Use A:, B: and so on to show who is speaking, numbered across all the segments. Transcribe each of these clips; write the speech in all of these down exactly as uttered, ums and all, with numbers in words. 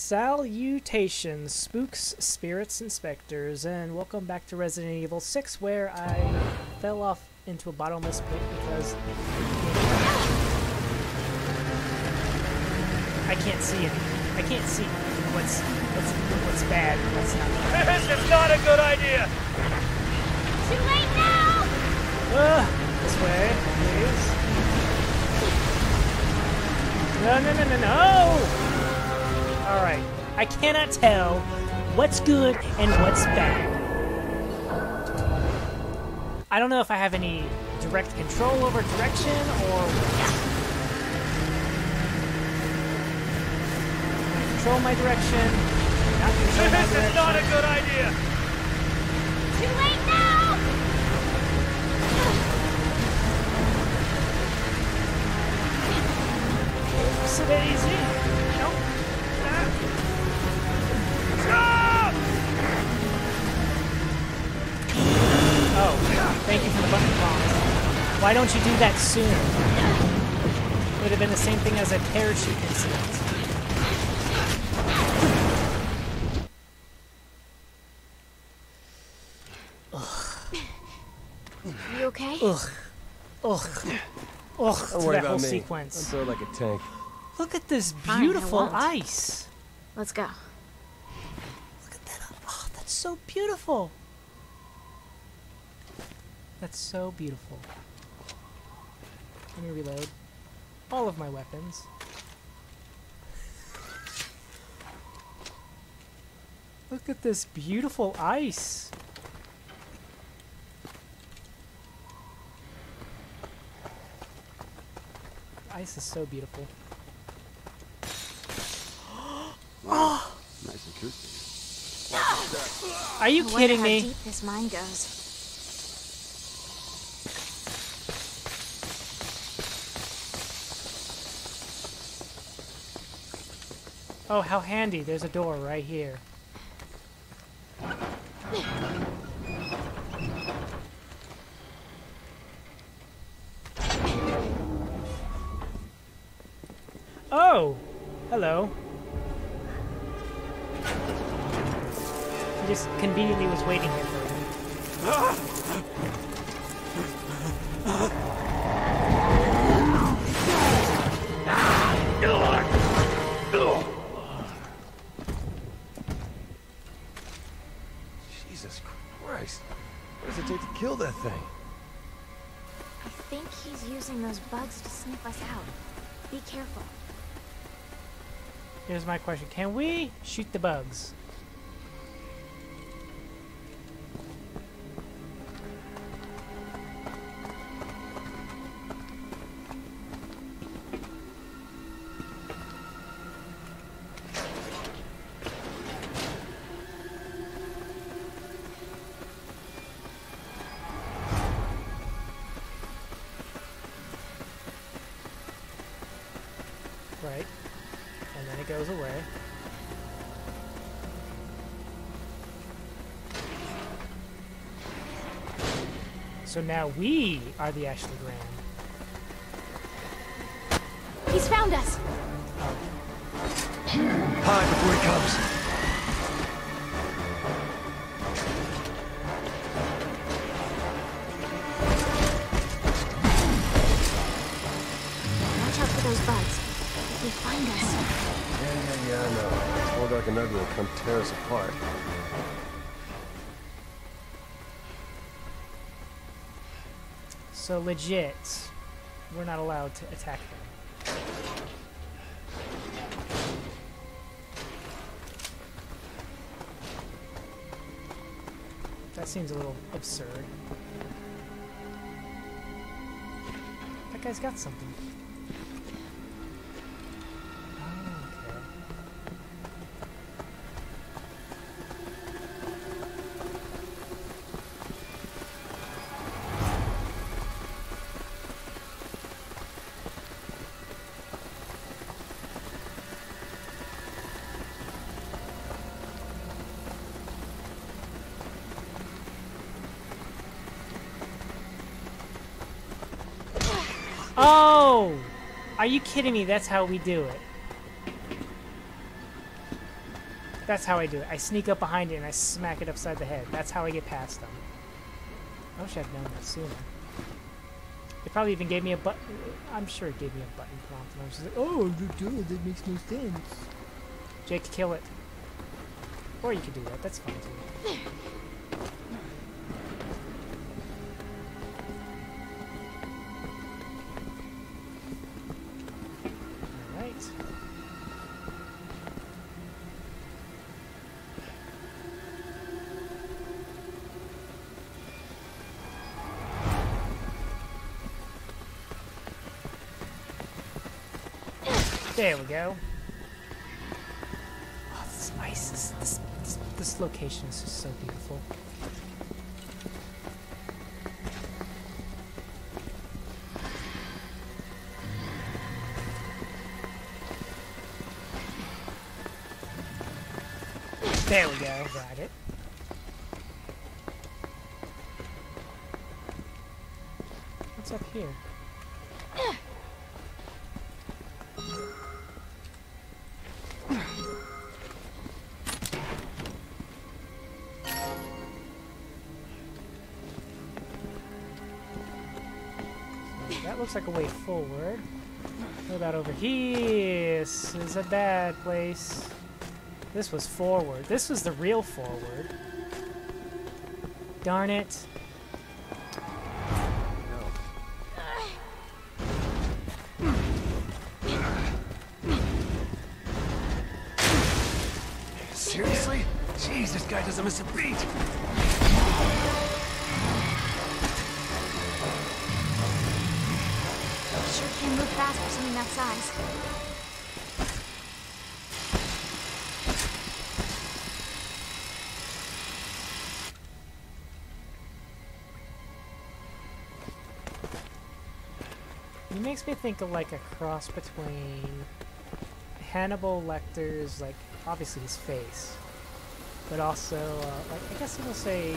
A: Salutations, spooks, spirits, and specters, and welcome back to Resident Evil six, where I fell off into a bottomless pit because I can't see anything. I can't see what's what's what's bad. What's not.
B: This is not a good idea.
C: Too late now.
A: Uh, this way, please. No, no, no, no, no! Alright, I cannot tell what's good and what's bad. I don't know if I have any direct control over direction or what. I control my direction, not control my
B: This
A: direction.
B: is not a good idea.
C: Too late now.
A: So easy. Nope.
B: Stop!
A: Oh, thank you for the button bombs. Why don't you do that sooner? It would have been the same thing as a parachute incident.
C: You okay?
A: Ugh. Ugh. Ugh.
D: Don't
A: To
D: worry
A: that whole
D: about me.
A: sequence.
D: I'm built like a tank.
A: Look at this
C: Fine, I
A: beautiful
C: won't.
A: ice.
C: Let's go.
A: Look at that. Oh, that's so beautiful. That's so beautiful. Let me reload all of my weapons. Look at this beautiful ice. Ice is so beautiful.
D: Wow. Nice acoustic.
A: Are you
C: I wonder
A: kidding
C: how
A: me?
C: deep this mine goes.
A: Oh, how handy. There's a door right here. Oh! Hello. He just conveniently was waiting here for me.
D: Jesus Christ. What does it take to kill that thing?
C: I think he's using those bugs to sniff us out. Be careful.
A: Here's my question. Can we shoot the bugs? Right. And then it goes away. So now we are the Ashley Graham.
C: He's found us.
D: Hide before he comes.
C: Watch out for those bugs. If they find us.
D: Yeah, yeah, yeah, I know. It's more dark and ugly will come tear us apart.
A: So legit, we're not allowed to attack them. That seems a little absurd. That guy's got something. Oh, okay. Oh! Are you kidding me? That's how we do it. That's how I do it. I sneak up behind it and I smack it upside the head. That's how I get past them. I wish I'd known that sooner. It probably even gave me a button. I'm sure it gave me a button prompt. And I was just like, oh, dude, that makes no sense. Jake, kill it. Or you could do that. That's fine too. Alright. There we go. Oh, this is nice. This, this, this, this location is just so beautiful. There we go. Got it. What's up here? That looks like a way forward. What about over here? This is a bad place. This was forward. This was the real forward. Darn it.
D: Seriously? Jeez, this guy doesn't miss a beat.
C: Sure can move fast for something that size.
A: He makes me think of like a cross between Hannibal Lecter's, like, obviously his face, but also, uh, like, I guess I'm gonna say,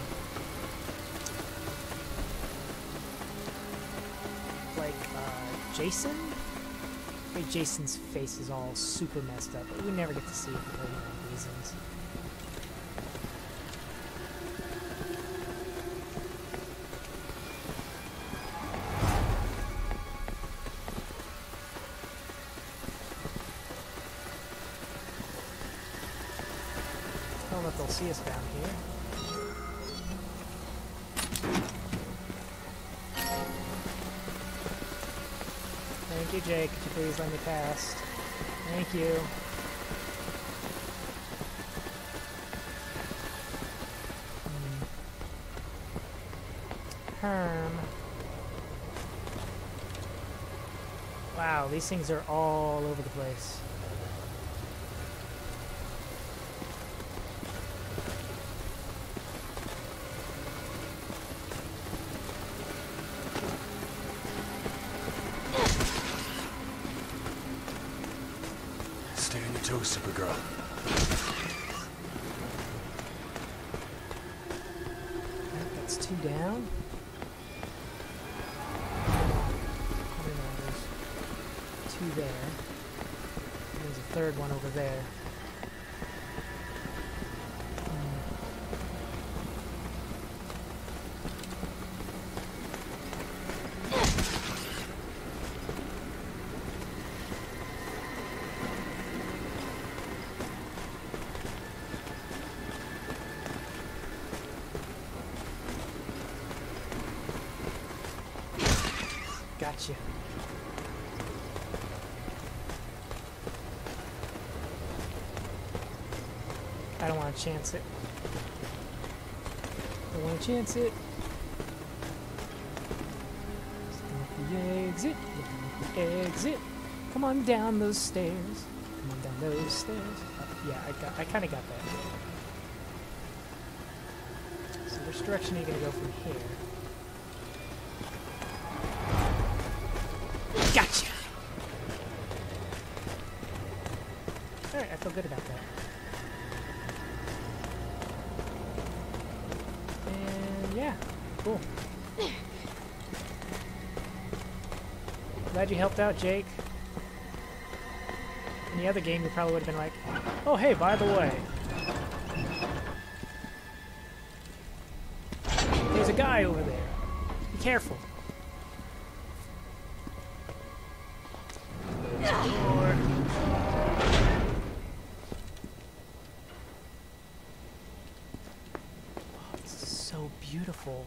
A: like, uh, Jason? Maybe Jason's face is all super messed up, but we never get to see it for, you know, reasons. I don't know if they'll see us down here. Thank you, Jake. Could you please let me pass? Thank you. Hmm. Herm. Wow, these things are all over the place.
D: Stay on your toes, Supergirl.
A: That's two down. There's two there. There's a third one over there. Gotcha. I don't want to chance it. I want to chance it. Look at the exit. Look at the exit. Come on down those stairs. Come on down those stairs. Uh, yeah, I got. I kind of got that. So which direction are you gonna go from here? Gotcha! Alright, I feel good about that. And yeah, cool. Glad you helped out, Jake. In the other game, you probably would have been like, oh, hey, by the way, there's a guy over there. Be careful. There's a door. Oh, this is so beautiful.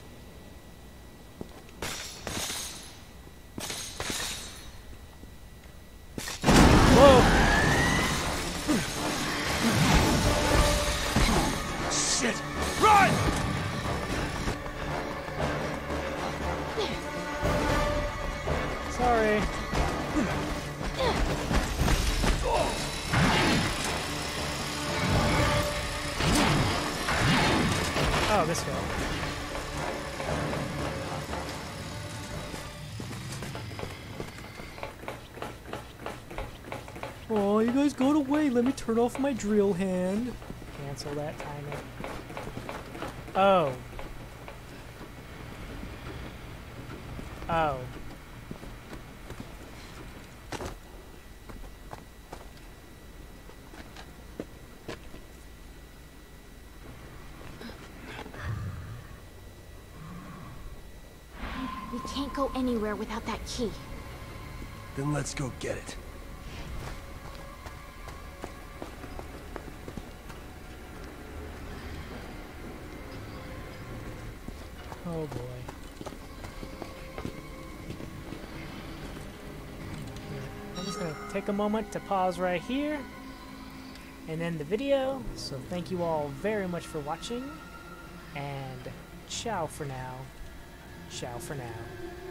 A: Whoa!
B: Shit! Run!
A: Sorry. Oh, this way. Oh, you guys go away. Let me turn off my drill hand. Cancel that timer. Oh. Oh.
C: We can't go anywhere without that key.
D: Then let's go get it.
A: Oh boy. I'm just gonna take a moment to pause right here and end the video. So thank you all very much for watching, and ciao for now. Ciao for now.